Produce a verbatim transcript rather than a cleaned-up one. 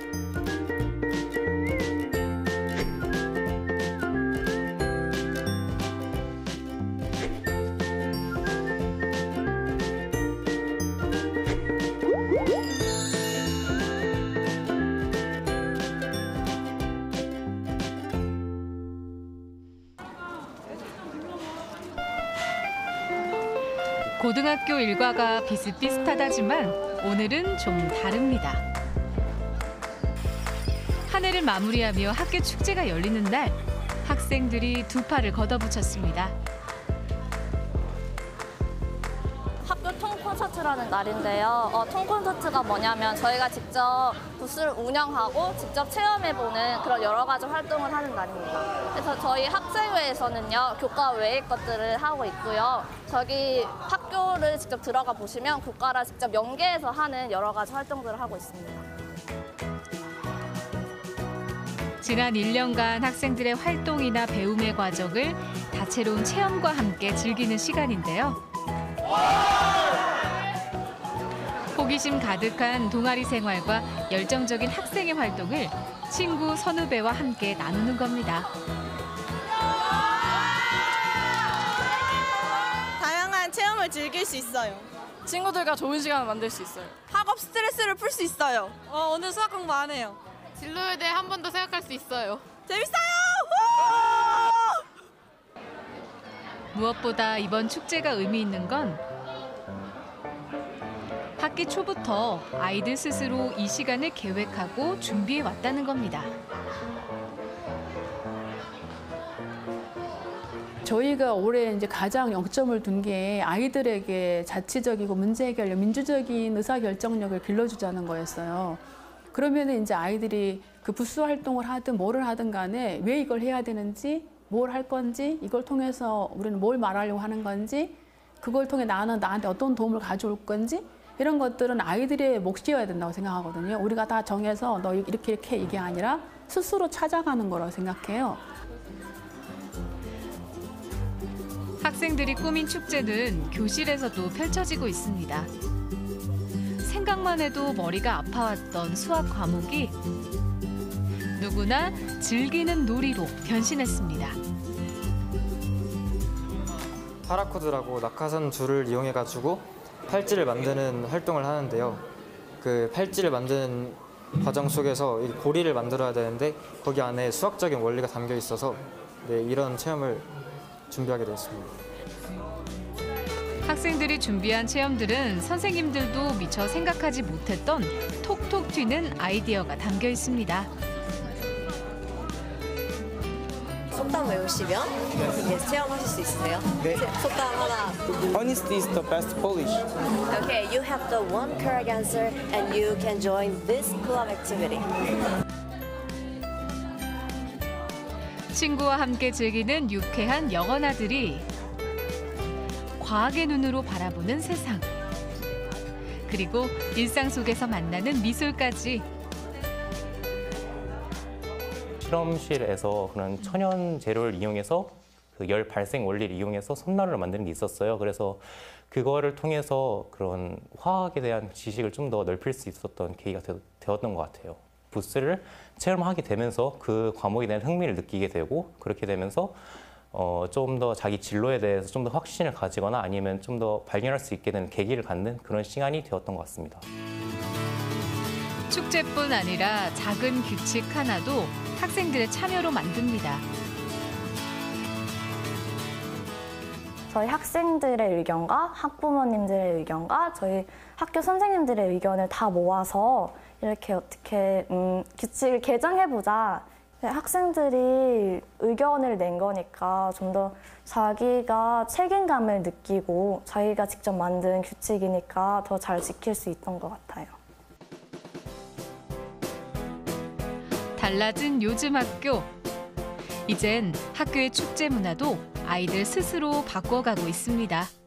고등학교 일과가 비슷비슷하다지만 오늘은 좀 다릅니다. 한 해를 마무리하며 학교 축제가 열리는 날, 학생들이 두 팔을 걷어붙였습니다. 학교 통콘서트라는 날인데요. 어, 통콘서트가 뭐냐면 저희가 직접 부스를 운영하고 직접 체험해보는 그런 여러 가지 활동을 하는 날입니다. 그래서 저희 학생회에서는요, 교과 외의 것들을 하고 있고요. 저기 학교를 직접 들어가 보시면 교과랑 직접 연계해서 하는 여러 가지 활동들을 하고 있습니다. 지난 일 년간 학생들의 활동이나 배움의 과정을 다채로운 체험과 함께 즐기는 시간인데요. 호기심 가득한 동아리 생활과 열정적인 학생의 활동을 친구 선후배와 함께 나누는 겁니다. 다양한 체험을 즐길 수 있어요. 친구들과 좋은 시간을 만들 수 있어요. 학업 스트레스를 풀 수 있어요. 어, 오늘 수학 공부 안 해요. 진로에 대해 한 번 더 생각할 수 있어요. 재밌어요! 무엇보다 이번 축제가 의미 있는 건 학기 초부터 아이들 스스로 이 시간을 계획하고 준비해 왔다는 겁니다. 저희가 올해 이제 가장 영점을 둔 게 아이들에게 자치적이고 문제 해결력, 민주적인 의사결정력을 길러주자는 거였어요. 그러면 이제 아이들이 그 부스 활동을 하든 뭐를 하든 간에 왜 이걸 해야 되는지, 뭘 할 건지, 이걸 통해서 우리는 뭘 말하려고 하는 건지, 그걸 통해 나는 나한테 어떤 도움을 가져올 건지, 이런 것들은 아이들의 몫이어야 된다고 생각하거든요. 우리가 다 정해서 너 이렇게 이렇게 이게 아니라 스스로 찾아가는 거라고 생각해요. 학생들이 꾸민 축제는 교실에서도 펼쳐지고 있습니다. 생각만 해도 머리가 아파왔던 수학 과목이 누구나 즐기는 놀이로 변신했습니다. 파라코드라고 낙하산 줄을 이용해가지고 팔찌를 만드는 활동을 하는데요. 그 팔찌를 만드는 과정 속에서 고리를 만들어야 되는데 거기 안에 수학적인 원리가 담겨 있어서 네, 이런 체험을 준비하게 됐습니다. 학생들이 준비한 체험들은 선생님들도 미처 생각하지 못했던 톡톡 튀는 아이디어가 담겨 있습니다. 속담 외우시면 이게 체험하실 수 있으세요? 네. 속담 하나. Honesty is the best polish. Okay, you have the one correct answer and you can join this club activity. 친구와 함께 즐기는 유쾌한 영어나들이 과학의 눈으로 바라보는 세상. 그리고 일상 속에서 만나는 미술까지. 실험실에서 그런 천연 재료를 이용해서 그 열 발생 원리를 이용해서 솜난로를 만드는 게 있었어요. 그래서 그거를 통해서 그런 화학에 대한 지식을 좀 더 넓힐 수 있었던 계기가 되, 되었던 것 같아요. 부스를 체험하게 되면서 그 과목에 대한 흥미를 느끼게 되고 그렇게 되면서 어, 좀 더 자기 진로에 대해서 좀 더 확신을 가지거나 아니면 좀 더 발견할 수 있게 되는 계기를 갖는 그런 시간이 되었던 것 같습니다. 축제뿐 아니라 작은 규칙 하나도 학생들의 참여로 만듭니다. 저희 학생들의 의견과 학부모님들의 의견과 저희 학교 선생님들의 의견을 다 모아서 이렇게 어떻게 음, 규칙을 개정해보자. 학생들이 의견을 낸 거니까 좀 더 자기가 책임감을 느끼고 자기가 직접 만든 규칙이니까 더 잘 지킬 수 있던 것 같아요. 달라진 요즘 학교. 이젠 학교의 축제 문화도 아이들 스스로 바꿔가고 있습니다.